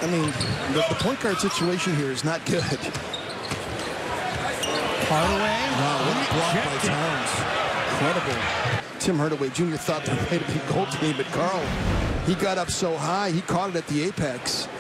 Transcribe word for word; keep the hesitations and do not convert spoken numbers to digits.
I mean, the, the point guard situation here is not good. Hardaway. Wow, what a block by Towns. Incredible. Tim Hardaway Junior thought there might have been goaltending, but Carl, he got up so high, he caught it at the apex.